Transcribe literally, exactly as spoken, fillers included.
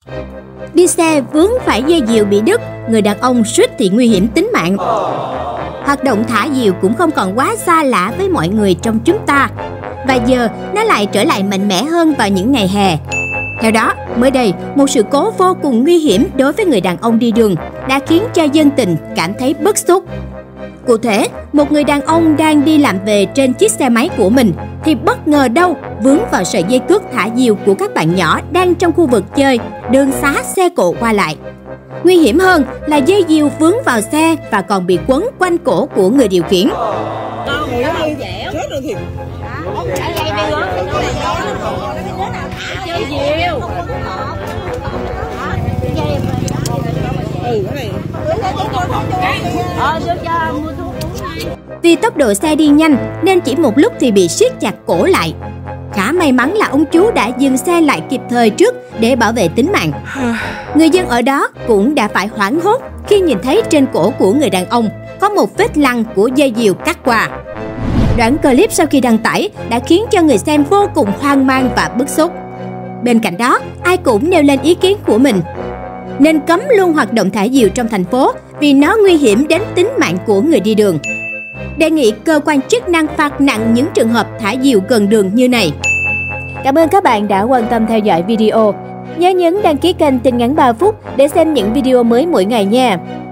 Đi xe vướng phải dây diều bị đứt, người đàn ông suýt thì nguy hiểm tính mạng. Hoạt động thả diều cũng không còn quá xa lạ với mọi người trong chúng ta. Và giờ nó lại trở lại mạnh mẽ hơn vào những ngày hè. Theo đó, mới đây, một sự cố vô cùng nguy hiểm đối với người đàn ông đi đường đã khiến cho dân tình cảm thấy bức xúc. Cụ thể, một người đàn ông đang đi làm về trên chiếc xe máy của mình thì bất ngờ đâu vướng vào sợi dây cước thả diều của các bạn nhỏ đang trong khu vực chơi, đường xá xe cộ qua lại. Nguy hiểm hơn là dây diều vướng vào xe và còn bị quấn quanh cổ của người điều khiển. Vì tốc độ xe đi nhanh nên chỉ một lúc thì bị siết chặt cổ lại. Khá may mắn là ông chú đã dừng xe lại kịp thời trước để bảo vệ tính mạng. Người dân ở đó cũng đã phải hoảng hốt khi nhìn thấy trên cổ của người đàn ông có một vết lằn của dây diều cắt qua. Đoạn clip sau khi đăng tải đã khiến cho người xem vô cùng hoang mang và bức xúc. Bên cạnh đó, ai cũng nêu lên ý kiến của mình. Nên cấm luôn hoạt động thả diều trong thành phố vì nó nguy hiểm đến tính mạng của người đi đường. Đề nghị cơ quan chức năng phạt nặng những trường hợp thả diều gần đường như này. Cảm ơn các bạn đã quan tâm theo dõi video. Nhớ nhấn đăng ký kênh Tin ngắn ba phút để xem những video mới mỗi ngày nha.